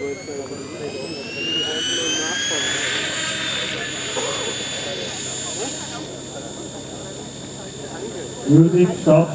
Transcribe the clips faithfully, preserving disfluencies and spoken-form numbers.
Music stop.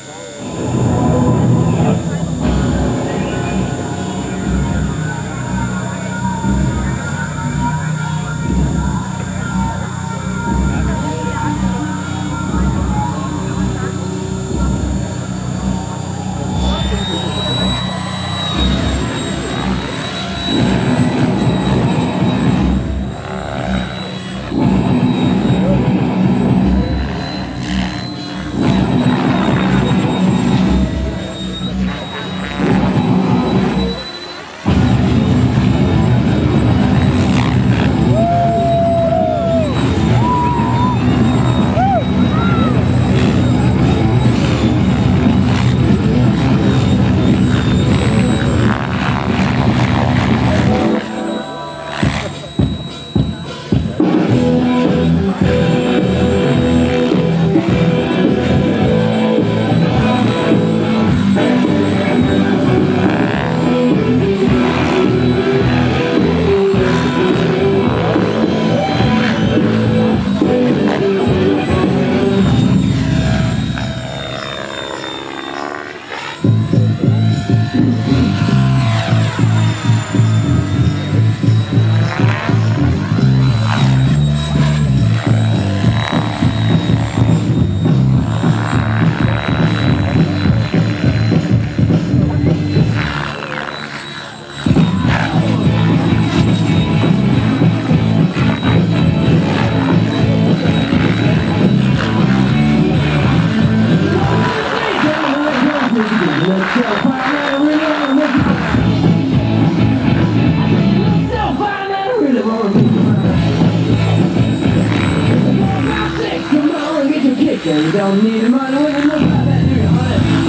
You don't need money when you look like that, do you, honey?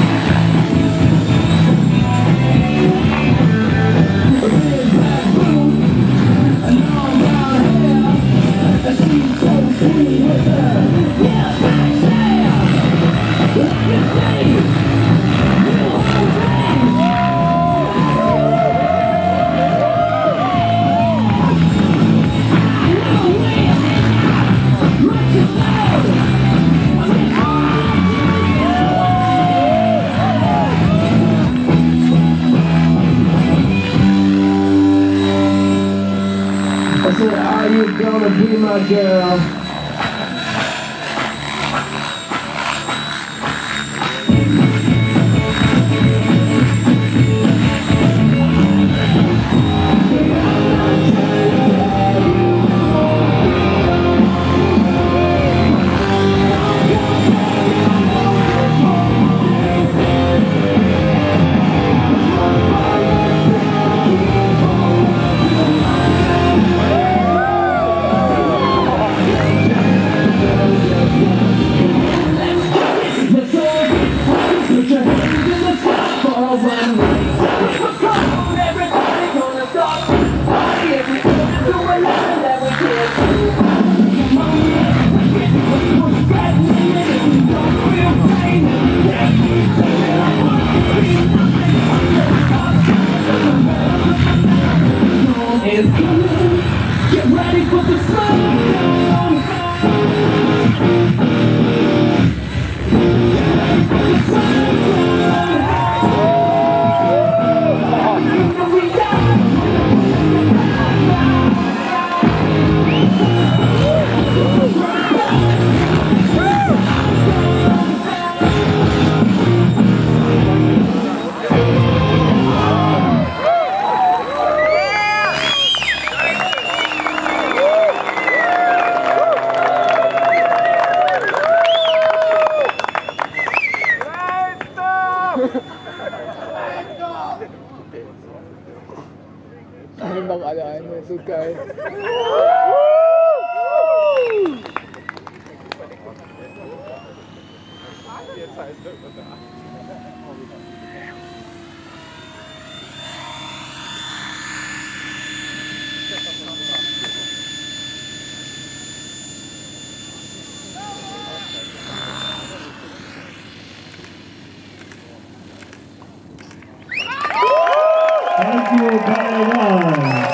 A big black boot, a long brown hair, and she's so sweet with her yeah, back there. Look at me, you hold me. I said, are you gonna be my girl? Get ready for the sun. Anh bông ở đây anh suka. Thank you, guys. Taiwan.